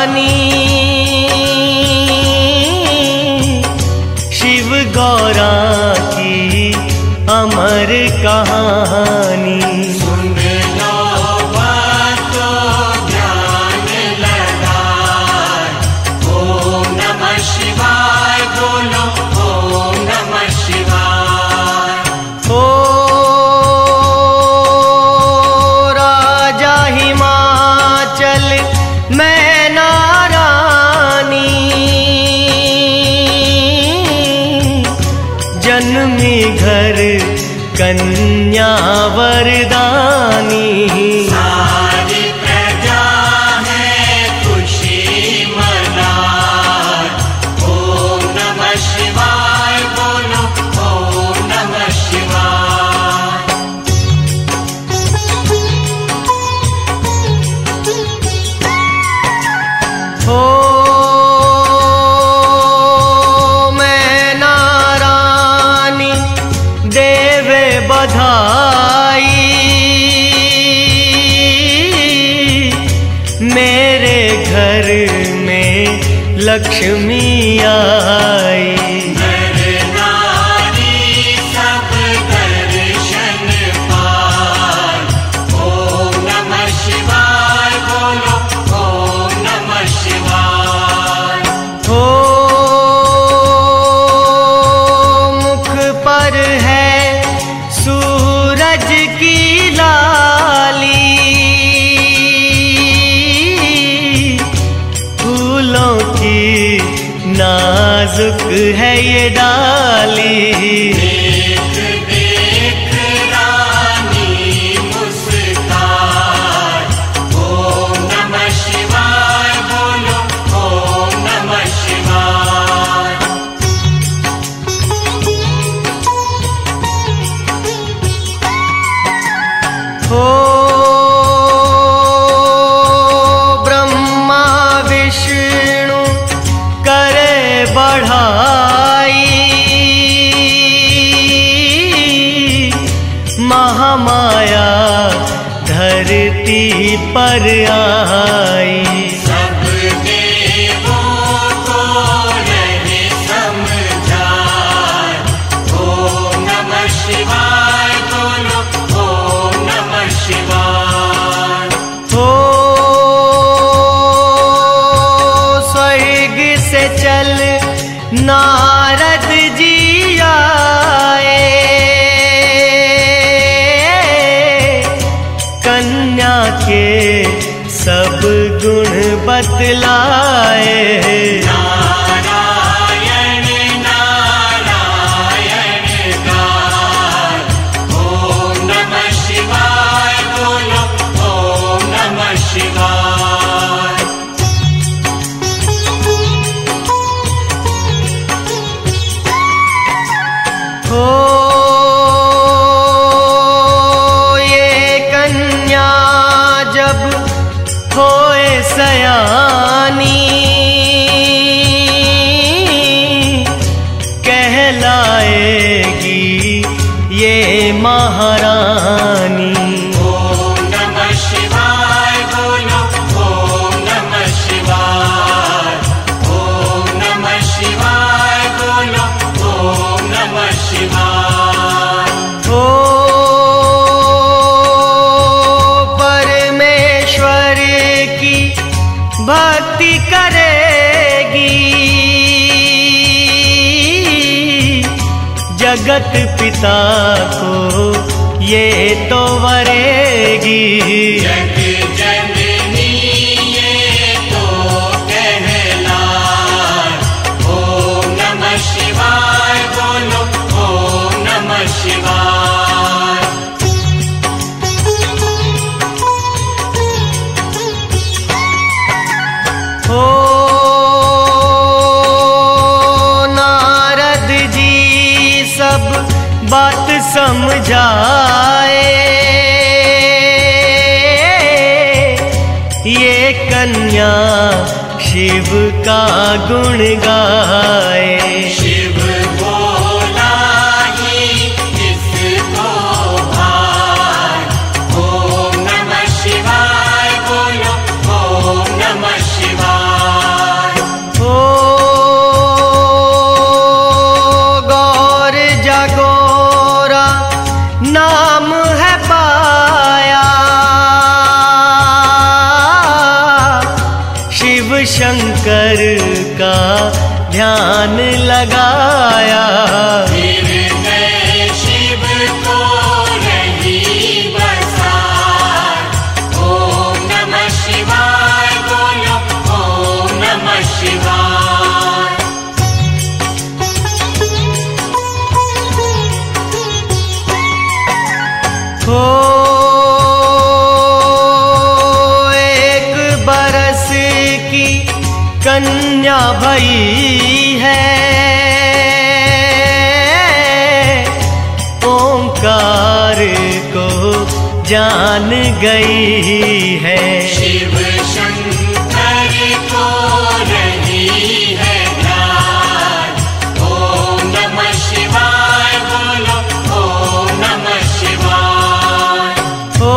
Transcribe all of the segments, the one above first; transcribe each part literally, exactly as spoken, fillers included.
शिव गौरा की अमर कहानी। सुन लो भक्तों ध्यान लगाए, ओम नमः शिवाय बोलो, ओम नमः शिवाय। ओ राजा हिमाचल मैं नारानी, जन्मी घर कन्या वरदानी। सारी प्रजा है खुशी मनाए, ओम नमः शिवाय बोलो, ओम नमः शिवाय। हो मैं नारानी देवे बधाई, मेरे घर में लक्ष्मी आई। नर नारी सब दर्शन पाए, ओम नमः शिवाय बोलो, ओम नमः शिवाय। हो मुख पर है सूरज की लाली, फूलों की नाजुक है ये डाली। देख देख रानी मुस्कान, ओम नमः शिवाय बोलो, ओम नमः शिवाय। हो ब्रह्मा विष्णु करे बढ़ाई, महामाया धरती पर आई। सब देवों को रहे समझाए, ओम नमः शिवाय बोलो, ओम नमः शिवाय। हो स्वर्ग से चल नारद जी आए, कन्या के सब गुण बतलाए। नारायण नारायण गाए, ओम नमः शिवाय बोलो, ओम नमः शिवाय। हो ये कन्या जब होए सयानी, कहलाएगी ये महारानी। ओम नमः शिवाय बोलो, ओम नमः शिवाय, ओम नमः शिवाय बोलो, ओम नमः शिवाय। हो परमेश्वर की भक्ति करेगी, जगत पिता को ये तो वरेगी। जग जननी ये तो कहलाए, ओम नमः शिवाय बोलो, ओम नमः शिवाय। हो नारद जी सब बात समझाए, ये कन्या शिव का गुण गाए। शिव बोला ही इसको भाए, ओम नमः शिवाय बोलो, ओम नमः शिवाय। शंकर का ध्यान लगाया। हृदय शिव को रही बसाए। ओम नमः शिवाय बोलो, ओम नमः शिवाय। हो एक बरस की कन्या भई है, ओंकार को जान गई है। शिव शंकर को रही है ध्यान। ओम नमः शिवाय बोलो, ओम नमः शिवाय। हो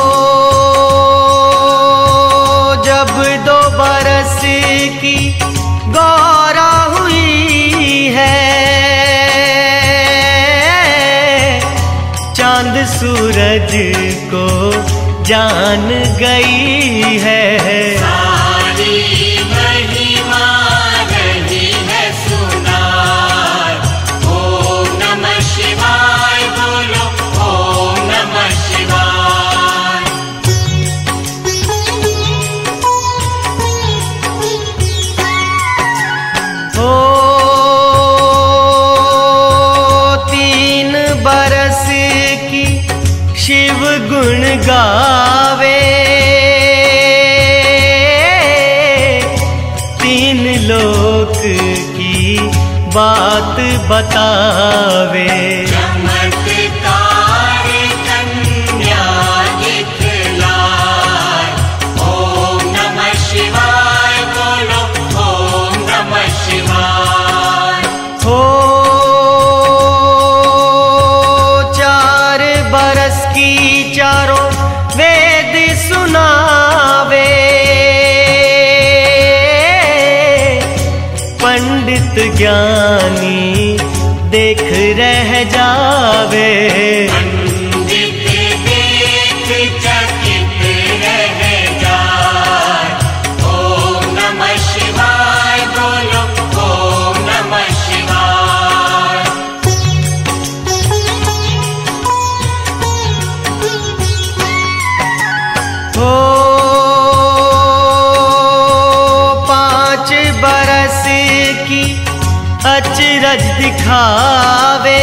जब दो बरस की गौरा हुई है, चांद सूरज को जान गई है। सारी महिमा रही है सुनार। ओम नमः शिवाय बोलो, ओम नमः शिवाय। हो तीन बरस की शिव गुण गावे, तीन लोक की बात बतावे। चमत्कार कन्या दिखलाए। ओम नमः शिवाय बोलो, ओम नमः शिवाय। हो चार बरस की चारों वेद सुनावे, पंडित ज्ञानी देख रह जावे। पंडित देख चकित रह जाए। ओम नमः शिवाय बोलो, ओम नमः शिवाय। हो पांच बरस की अचरज दिखावे,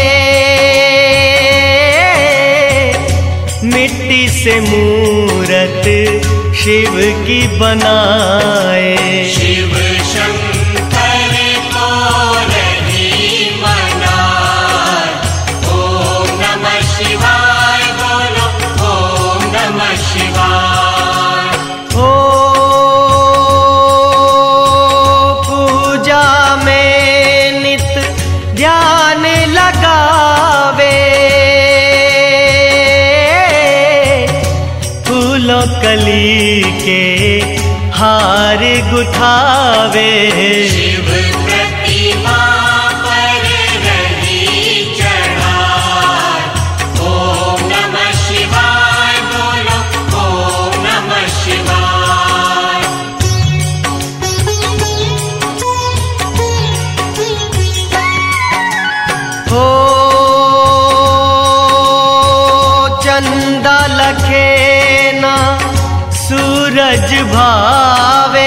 मिट्टी से मूरत शिव की बनाए। शिव शंकर को रही मनाए। ओम नमः शिवाय बोलो, ओम नमः शिवाय। हो पूजा में नित ध्यान लगावे, फूलों कली के हार गुथावे। शिव प्रतिमा पर रही चढ़ाए। ओम नमः शिवाय बोलो, ओम नमः शिवाय। हो चंदा लखे ना सूरज भावे,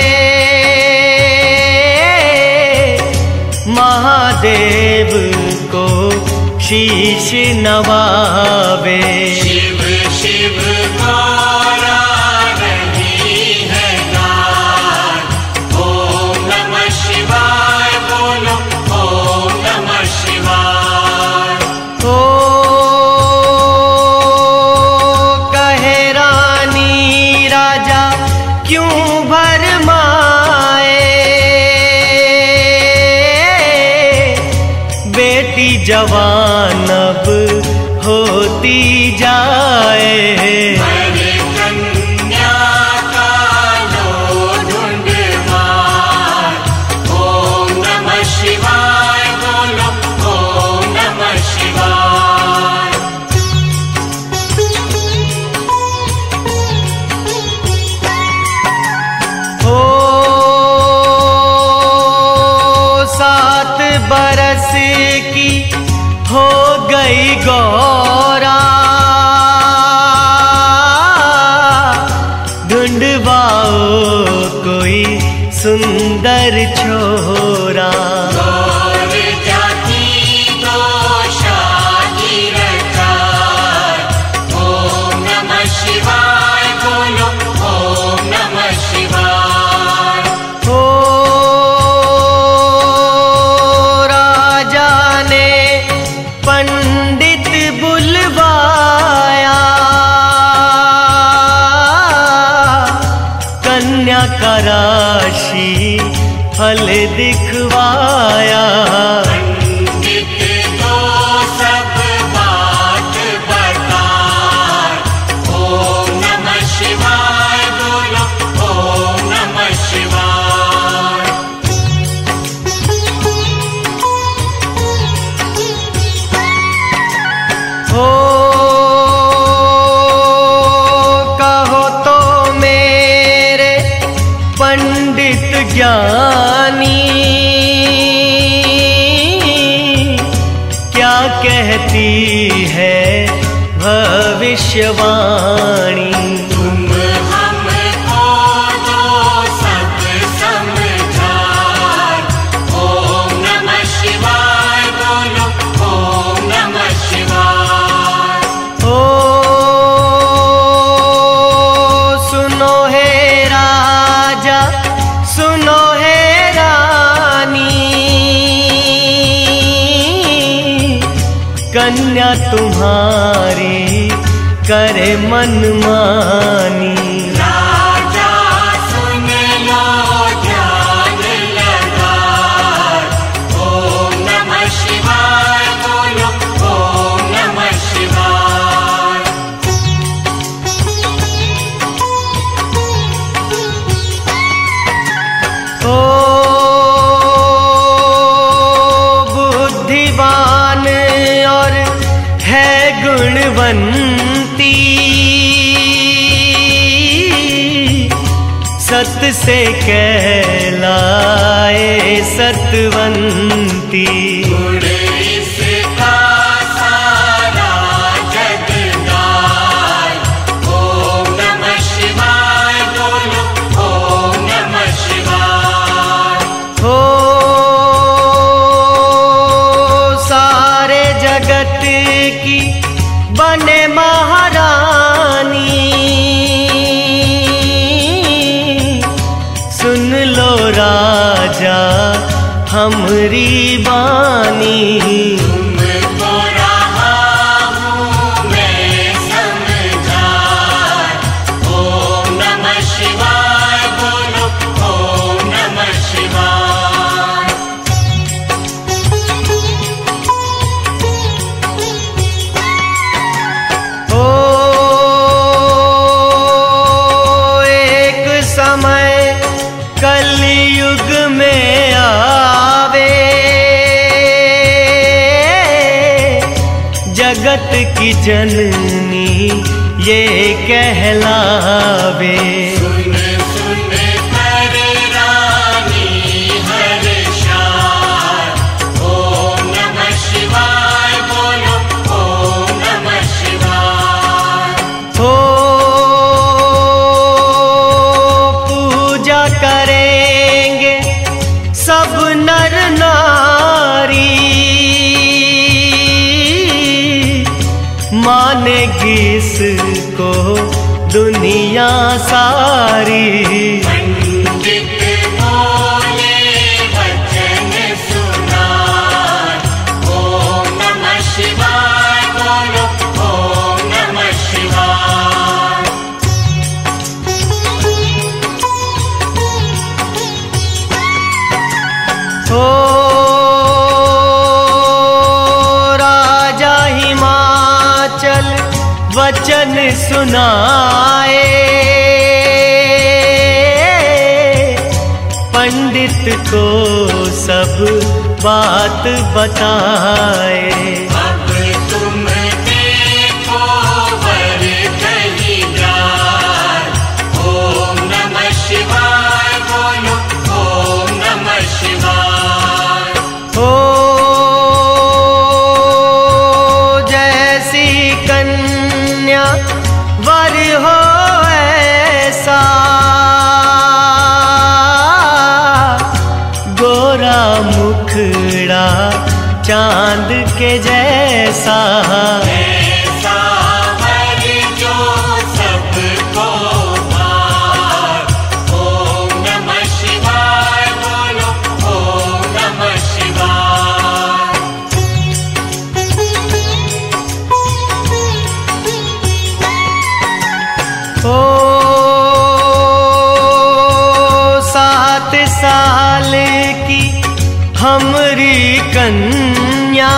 महादेव को शीश नवावे। शिव शिव गौरा रही है गान। ओम नमः शिवाय बोलो, ओम नमः शिवाय। हो कहे रानी राजा क्यों भरमाए, बेटी जवान अब होती जाए। हरे कन्या का लो ढूंढवाए। ओम नमः शिवाय बोलो, ओम नमः शिवाय। हो बरस की हो गई गौरा, ढूंढवाओ कोई सुंदर छोरा। गौर जाति दो शागिरदार, ओम नमः शिवाय बोलो, ओम नमः शिवाय। हो राजा ने पंडित बुलवाया, कन्या का राशि फल दिखवाया। पंडित तो सब बात बताए, ओम नमः शिवाय बोलो, ओम नमः शिवाय। हो कहो तो मेरे पंडित ज्ञानी, क्या कहती है भविष्यवाणी। तुम हमको दो सब समझाए, ओम नमः शिवाय बोलो, ओम नमः शिवाय। हो सुनो हे राजा, सुनो हे रानी, कन्या तुम्हारी करे मनमानी। राजा सुन लो ध्यान लगाए, ओम नमः शिवाय बोलो, ओम नमः शिवाय। ओ बुद्धिवान और है गुणवंती, सत से कहलाए सतवंती। गुण इसका सारा जग गाए, ओम नमः शिवाय बोलो, ओम नमः शिवाय। हो सारे जगत की बने महारानी, सुन लो राजा हमरी बानी। तुमको रहा हूँ मैं समझाए, ओम नमः शिवाय बोलो, ओम नमः शिवाय। हो एक समय कलयुग में आवे, जगत की जननी ये कहलावे। सुन सुन कर रानी हर्षाए, ओम नमः शिवाय बोलो, ओम नमः शिवाय। हो पूजा करेंगे सब नर नारी, मानेगी इसको दुनिया सारी। पंडित बोले वचन सुनाए, ओम नमः शिवाय बोलो, ओम नमः शिवाय। हो राजा हिमाचल वचन सुनाए, पंडित को सब बात बताए। अब तुम देखो वर कहीं जाए, ओम नमः शिवाय बोलो, ओम नमः शिवाय। हो चांद के जैसा ऐसा वर जो सबको भाए। ओम नमः शिवाय बोलो, ओम नमः शिवाय। ओ सात साल की हमरी कन्या,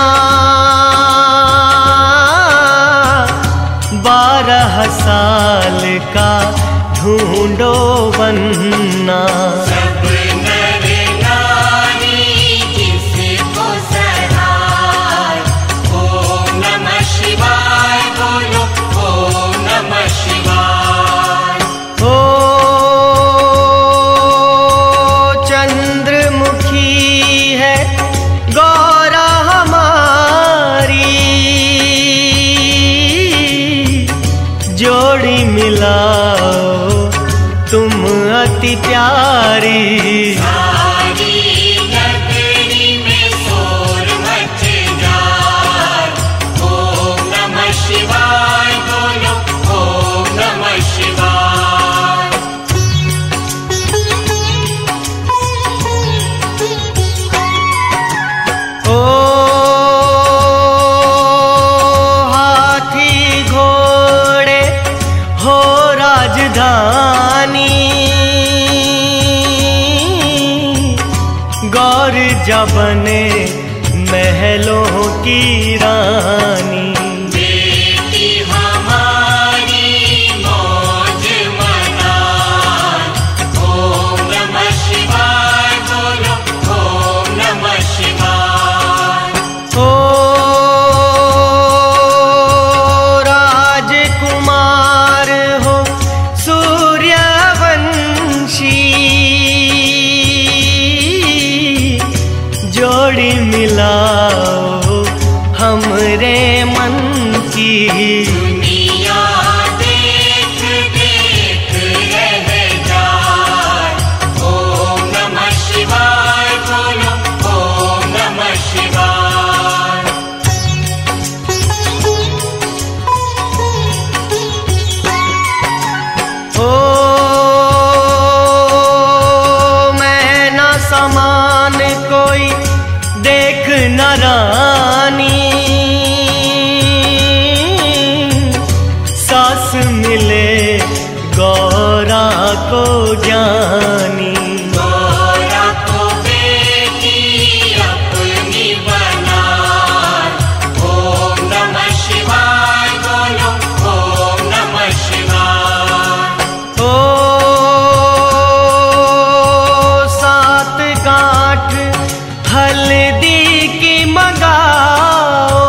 बारह साल का ढूंढो वन्ना। सब नर नारी जिसको सहाय। ओम नमः शिवाय बोलो, ओम नमः शिवाय। ओ चंद्रमुखी है गौरा हमारी, जोड़ी मिलाओ तुम अति प्यारी। सारी नगरी में शोर मच जाए। ओम नमः शिवाय बोलो, ओम नमः शिवाय। ओ हाथी घोड़े हो राजधानी, गौर जबने महलों की रानी। बेटी हमारी मौज मनाए। ओम नमः शिवाय बोलो, ओम नमः शिवाय। ओ राजकुमार हो सूर्यवंशी, जोड़ी मिलाओ हमरे मन की। दुनिया देख देख रह जाए। ओम नमः शिवाय बोलो, ओम नमः शिवाय। ओ मैं न समान कोई देख न रानी, सास मिले गौरा को ज्ञानी। गौरा को बेटी अपनी बनाए। ओम नमः शिवाय बोलो, ओम नमः शिवाय। ओ सात गांठ हल्दी की मंगाओ,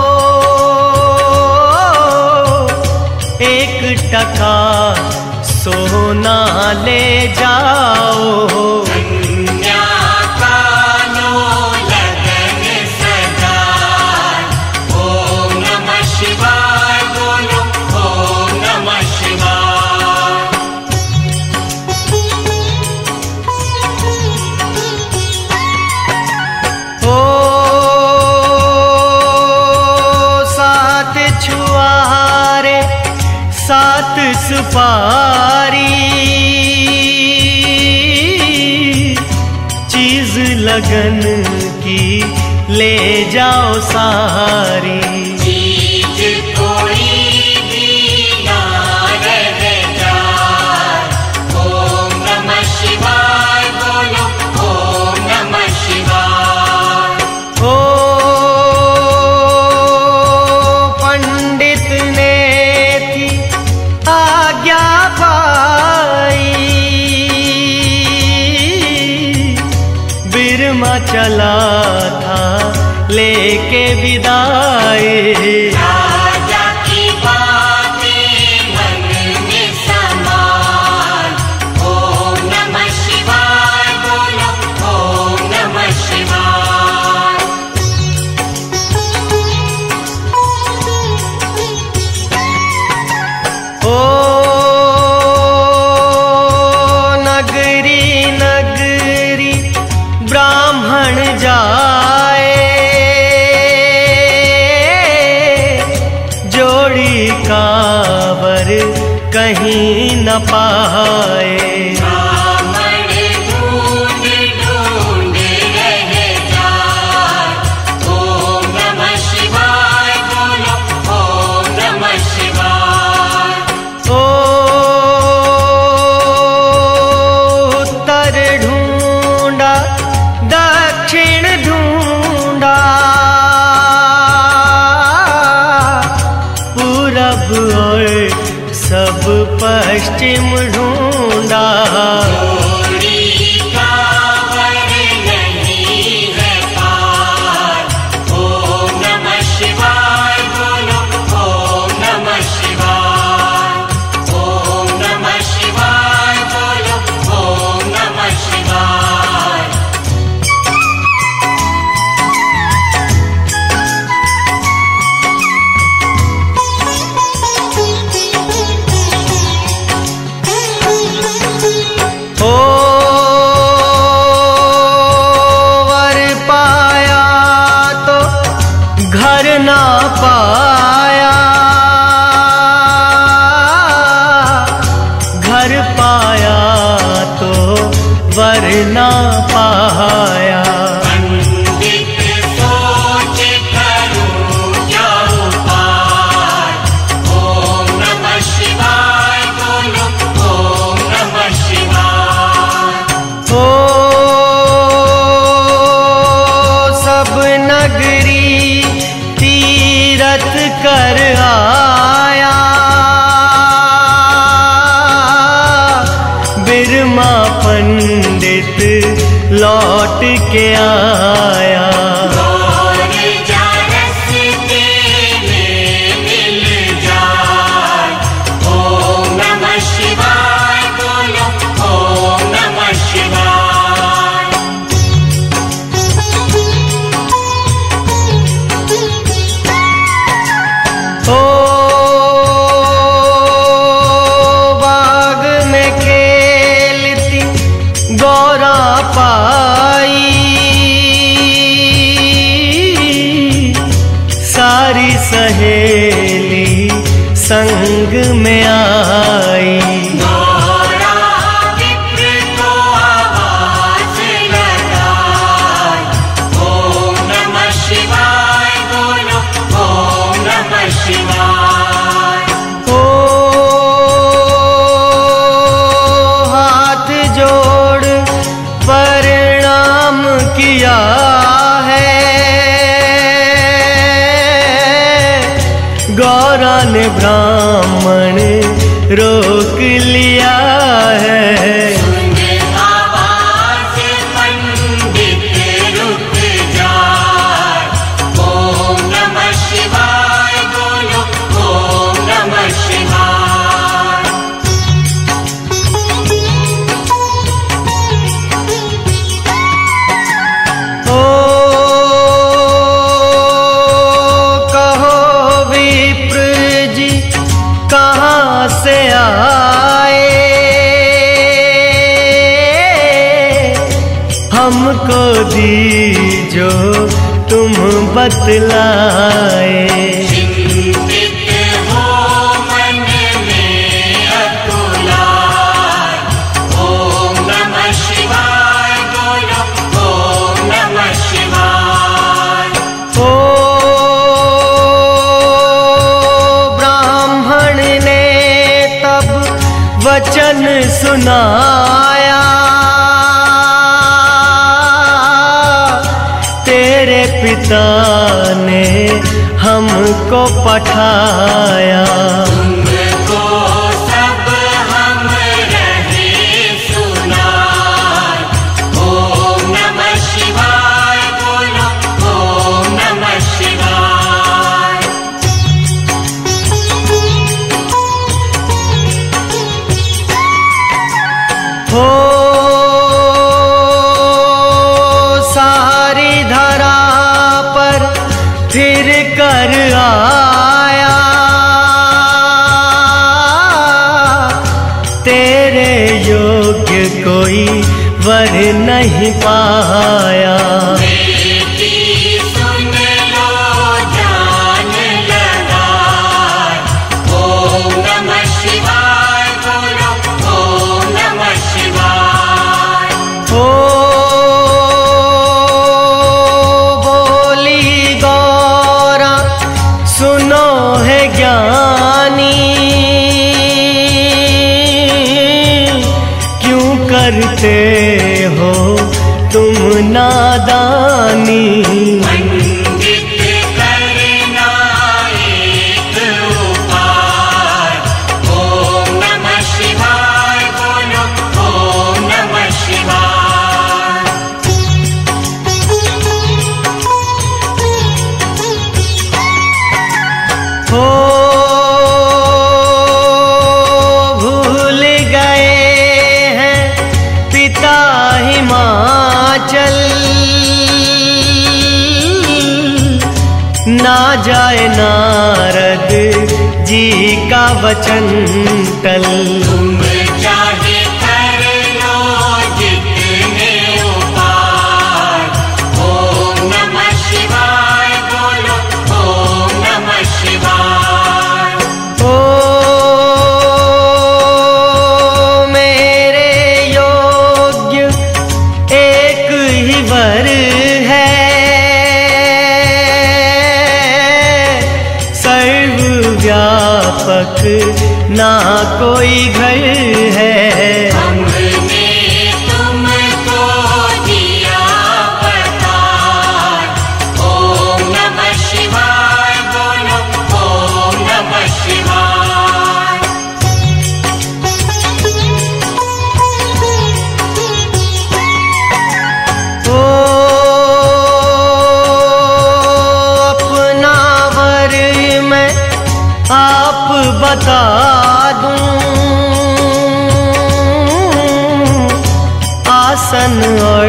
एक टका सोना ले जाओ। कन्या का लो लगन सजाए। ओम नमः शिवाय बोलो, ओम नमः शिवाय। ओ सात छुआरे सात सुपारी, चीज लगन की ले जाओ सारी। चीज कोई भी ना रह जाए। ओम नमः शिवाय बोलो, ओम नमः शिवाय। ओ पंडित ने थी आज्ञा पाई, बिरमा चला था लेके विदाई। राजा की बातें मन में समाए। ओम नमः शिवाय बोलो, ओम नमः शिवाय। ओ नगरी नगरी ब्राह्मण जाए, न पाए। ब्राह्मण ढूंढ ढूंढ रह जाए। ओम नमः शिवाय बोलो, ओम नमः शिवाय। ओ उत्तर ढूंढा, दक्षिण ढूंढा, पूरब और सब पश्चिम ढूंढा। जोड़ी कांवर नहीं है पार। ओम नमः शिवाय बोलो, ओम नमः शिवाय। ओम नमः शिवाय बोलो, ओम नमः शिवाय। ओ वर पाया तो घर ना पाया, घर पाया तो वर ना पाया। पंडित सोच करूं क्या उपाय। ओम नमः शिवाय बोलो, ओम नमः शिवाय। ओ सब नगरी तीरथ कर आया, बिरमा पंडित लौट के आया। और जा रस्ते में मिल जाए। ओम नमः शिवाय बोलो, ओम नमः शिवाय। ओ बाग में खेलती गौरा पाई, सारी सहेली संग में आई। गौरा विप्र को आवाज लगाए। ओम नमः शिवाय बोलो, ओम नमः शिवाय। ओ हाथ जोड़ प्रणाम किया है, गौरा ने ब्राह्मण रोक लिया है। सुन आवाज पंडित रुक जाए। ओम नमः शिवाय बोलो, ओम नमः शिवाय। ओ कहो विप्र जी कहाँ से आए, हमको दीजो तुम बतलाए। चिंतित हो मन में अकुलाय। ओम नमः शिवाय बोलो, ओम नमः शिवाय। ओ ब्राह्मण ने तब वचन सुनाया, तेरे पिता ने हमको पठाया। तुमको सब हम रहे सुनाय। ओम नमः शिवाय बोलो, ओम नमः शिवाय। हो सारी धरा पर फिर कर आया, तेरे योग्य कोई वर नहीं पाया। बेटी सुन लो जान लगाए। ओम नमः शिवाय बोलो, करते हो तुम नादानी। पंडित करना एक उपाय, ओम नमः शिवाय बोलो, ओम नमः शिवाय। हो भूल गए हैं पिता हिमाचल, ना जाए नारद जी का वचन टल। तुम चाहे कर लो जितने उपाय, ओम नमः शिवाय बोलो, ओम नमः शिवाय। ओ मेरे योग्य एक ही वर है, सर्वव्यापक ना कोई घर है। हमने तुमको दिया बताए, ओम नमः शिवाय बोलो, ओम नमः शिवाय। ओ अपना वर मैं आप बता दूं, आसन और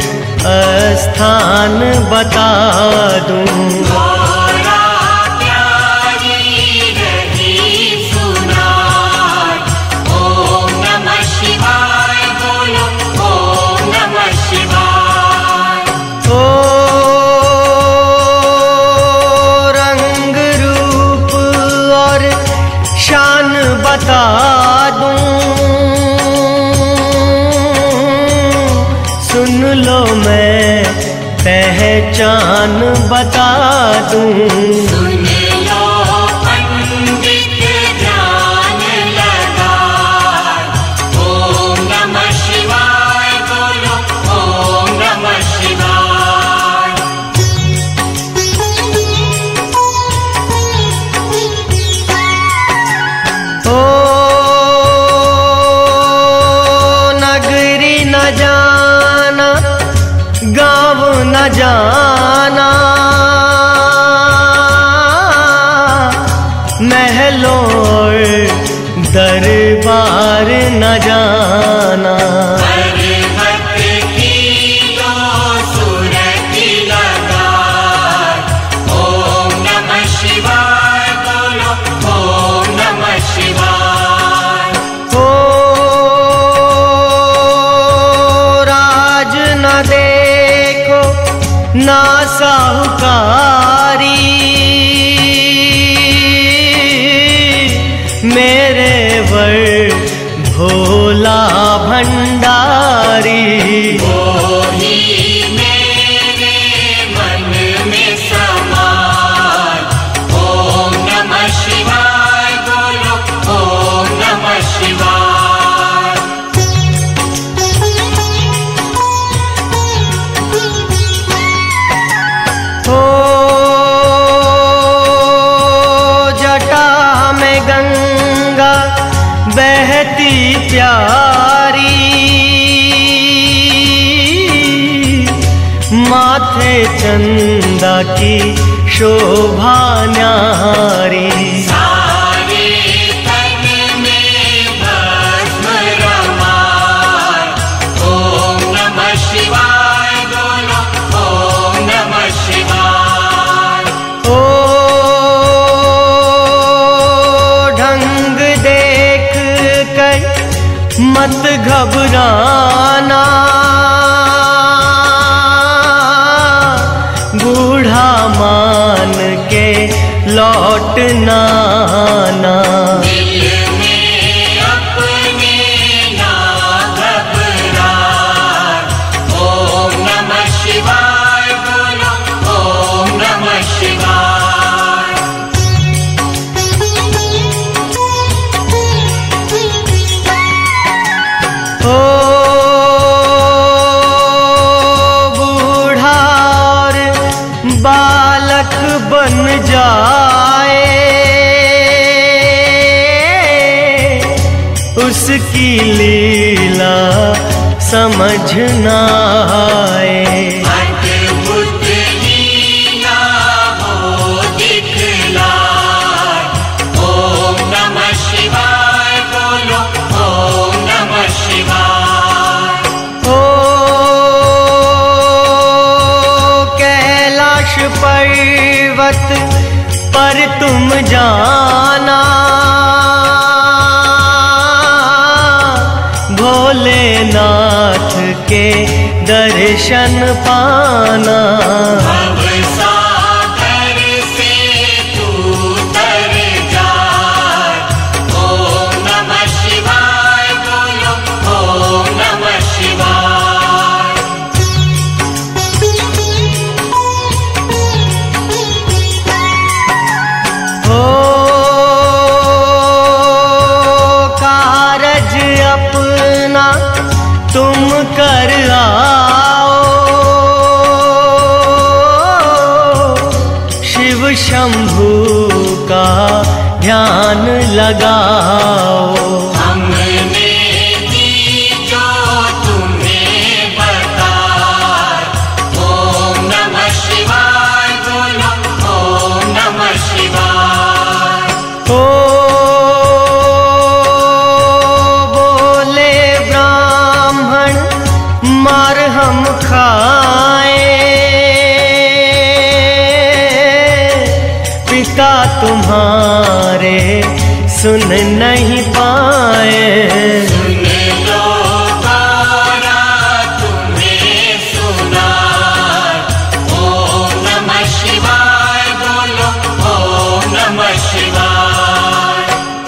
स्थान बता दूं। गौरा प्यारी रही सुनार, ओम नमः शिवाय बोलो, ओम नमः शिवाय। ओ रंग रूप और शान बता दूं, सुन लो मैं पहचान बता दूं। सुन लो पंडित ध्यान लगाए, ओम नमः शिवाय बोलो, ओम नमः शिवाय। ओ नगरी न जाना, गाँव न जाना, महलों और दरबार न जाना। पर्वत की दो सुरति लगाए, ओम नमः शिवाय बोलो, ओम नमः शिवाय। ओ राज न देखो ना साहूकारी, मेरे वर भोला भंडारी। वही मेरे मन में समाए, ओम नमः शिवाय बोलो, ओम नमः शिवाय। ओ जटा में गंगा बहती प्यारी, माथे चंदा की शोभा न्यारी। सारे तन में भस्म रमाए, ओम नमः शिवाय बोलो, ओम नमः शिवाय। ओ ढंग देख कर मत घबराना, बूढ़ा मान के लौटना ना। दिल में अपने ना घबराए, ओम नमः शिवाय बोलो, ओम नमः शिवाय। ओ बन जाए, उसकी लीला समझ ना आए। अद्भुत लीला वो दिखलाए। ओम नमः शिवाय बोलो, ओम नमः शिवाय। ओ कैलाश पर्वत पर तुम जाना, भोलेनाथ के दर्शन पाना। भवसागर से तू तर जाए। ओम नमः शिवाय बोलो, ओम नमः शिवाय। ओ कारज अपना तुम कर आओ, शिव शंभू का ध्यान लगाओ। हमने दी जो तुम्हें बताए। ओम नमः शिवाय बोलो, ओम नमः शिवाय। ओ बोले ब्राह्मण मार हम खाए, पिता तुम्हारे सुन नहीं पाए। सुन लो गौरा तुम्हें सुनाए। ओम नमः शिवाय बोलो, ओम नमः शिवाय।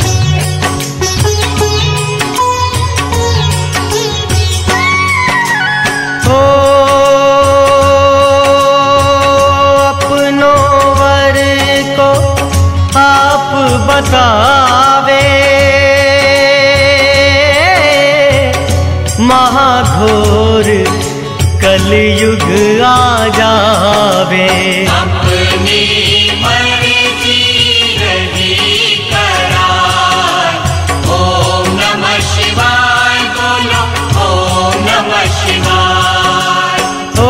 ओ अपनों वर को आप बतावे, महाघोर कलयुग आ जावे। अपनी मर्जी रही कराए। ओम नमः शिवाय बोलो, ओम नमः शिवाय। ओ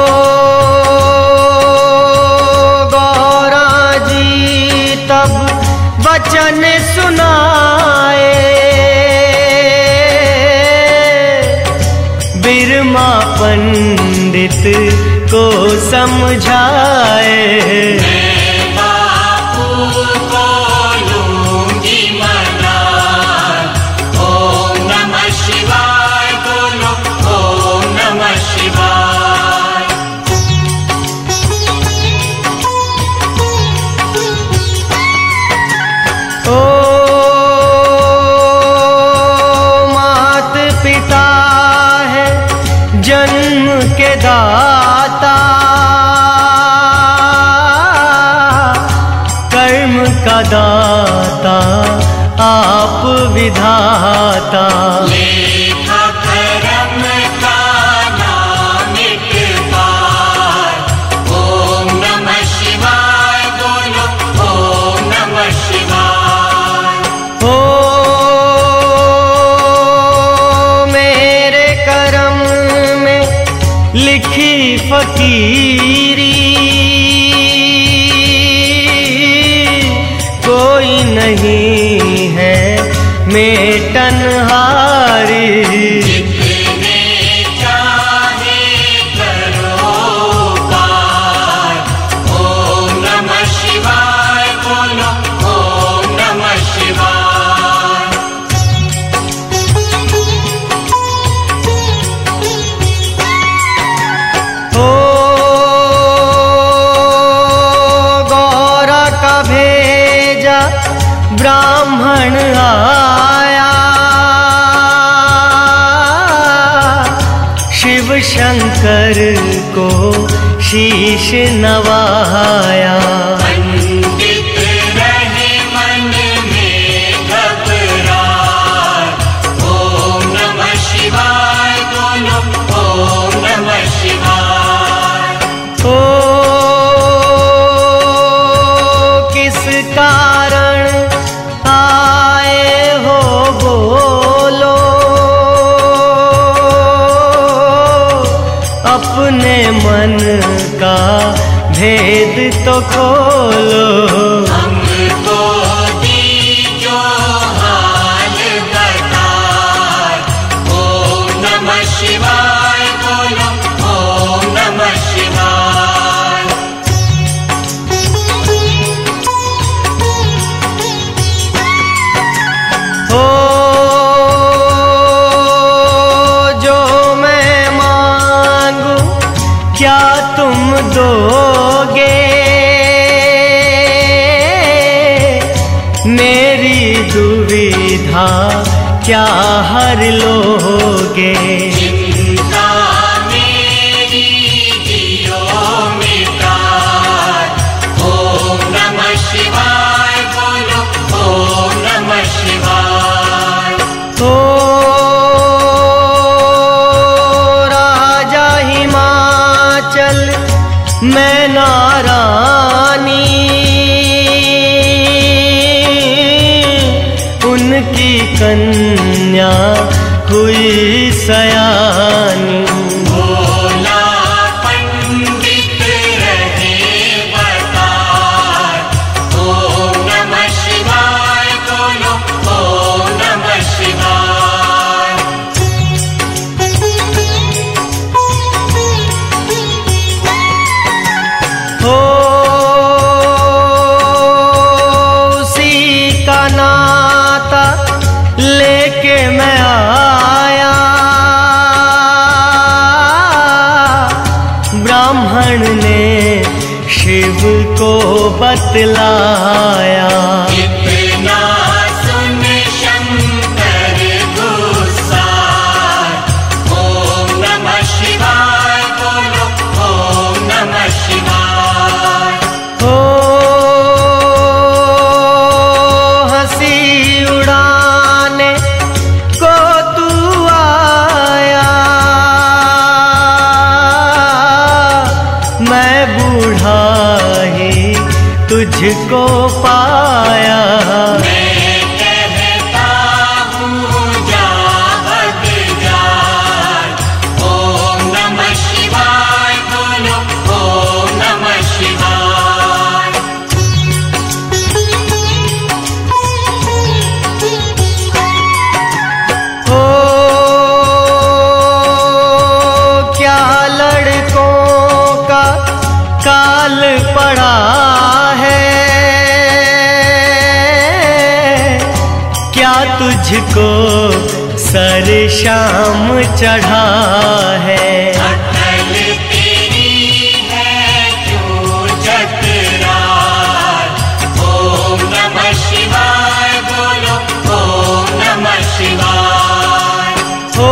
गौरा जी तब वचन सुनाए, बिरमा पंडित को समझाए। मैं बापू को लूंगी मनाए। ओम नमः शिवाय बोलो, ओम नमः शिवाय। ओ मात पिता है जन्म के दाता, कर्म का दाता आप विधाता। लेखा करम का नाम मिट पाए। ओम नमः शिवाय बोलो, ओम नमः शिवाय। ओ मेरे करम में लिखी फकीरी, कोई नहीं है मेटनहारी। जितने चाहे करो पार। ओम नमः शिवाय बोलो, ओम नमः शिवाय। ओ गौरा का भेजा ब्राह्मण आया, शिव शंकर को शीश नवाया। पंडित रहे मन में घबराए। ओम नमः शिवाय बोलो, ओम नमः शिवाय। ओ अपने मन का भेद तो खोलो। हमको दीजो हाल बताए, ओम नमः शिवाय बोलो, ओम नमः शिवाय। हो जो मैं मांगू क्या तुम दोगे, मेरी दुविधा क्या हर लोगे। चिंता मेरी जियो मिटाए, ओम नमः शिवाय बोलो, ओम नमः शिवाय। हो राजा हिमाचल मैं नारानी, उनकी कन्या हुई सयानी। भोला पंडित रहे बताए, ओम नमः शिवाय बोलो, ओम नमः शिवाय। हो उसी का नाता लेके मैं आया, ब्राह्मण ने शिव को बतलाया। इतना सुन शंकर गुस्साए, ओम नमः शिवाय बोलो, ओम नमः शिवाय। हो हंसी उड़ाने को तू आया, मैं बूढ़ा ही तुझको पाया। मैं कहता हूँ जा बद जाए, ओम नमः शिवाय बोलो, ओम नमः शिवाय। हो क्या लड़कों का काल पड़ा है, क्या तुझको सर शाम चढ़ा है। अकल तेरी है क्यों जतराए, ओम नमः शिवाय बोलो, ओम नमः शिवाय। हो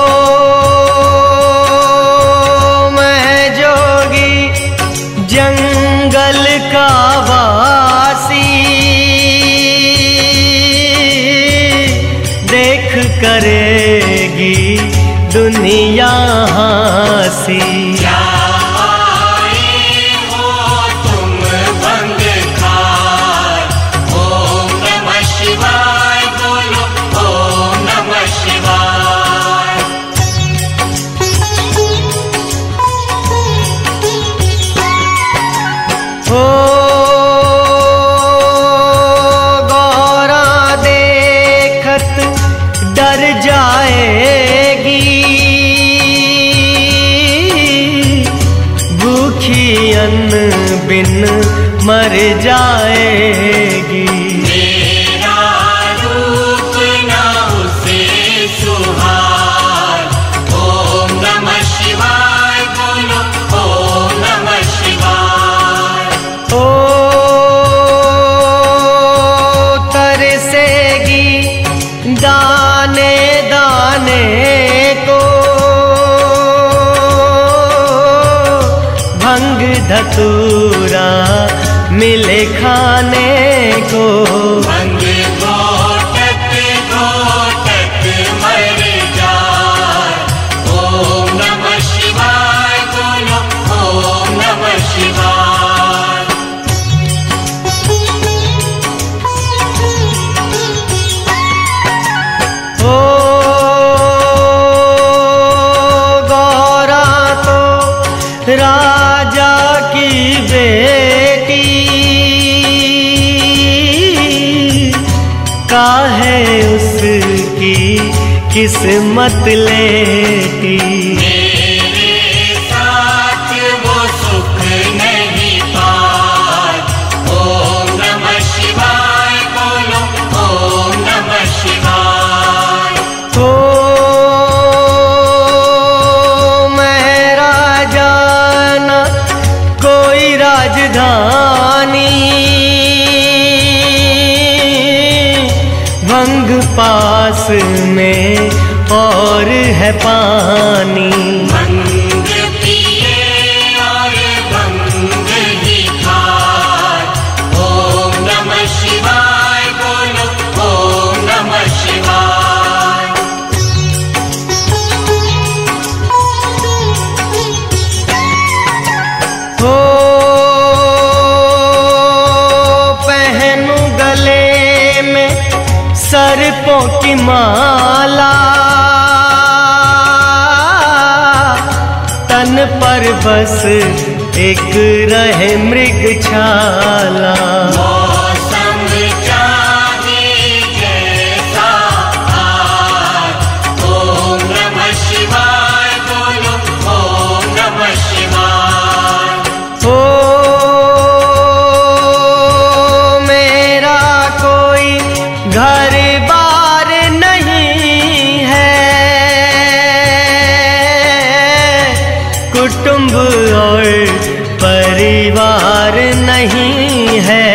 मैं जोगी जंगल का वासी, देख करेगी दुनिया हंसी। क्या आए हो तुम भंग खाए, ओम नमः शिवाय बोलो, ओम नमः शिवाय। हो गौरा देखत डर जाएगी, भूखी अन्न बिन मर जाएगी। मेरा रूप ना उसे सुहाए, ओम नमः शिवाय बोलो, ओम नमः शिवाय। ओ तरसेगी दाने दाने को, भंग धतूरा मिले खाने को। भंग घोटत घोटत मर जाए, ओम नमः शिवाय बोलो, ओम नमः शिवाय। ओ गौरा तो राजा की बेटी काहे उसकी किस्मत लेटी। मेरे साथ वो सुख नहीं पाए। ओम नमः शिवाय बोलो, ओम नमः शिवाय। हो मैं राजा न कोई राजधानी, भंग पास में और है पानी। भंग पिए और भंग ही खाए। ओम नमः शिवाय बोलो, ओम नमः शिवाय। हो पहनू गले में सर्पों की माला, तन पर बस एक रहे मृगछाला। मौसम चाहे जैसा आए। ओम नमः शिवाय बोलो, ओम नमः शिवाय। हो मेरा कोई घर बार नहीं है, कुटुंब और परिवार नहीं है।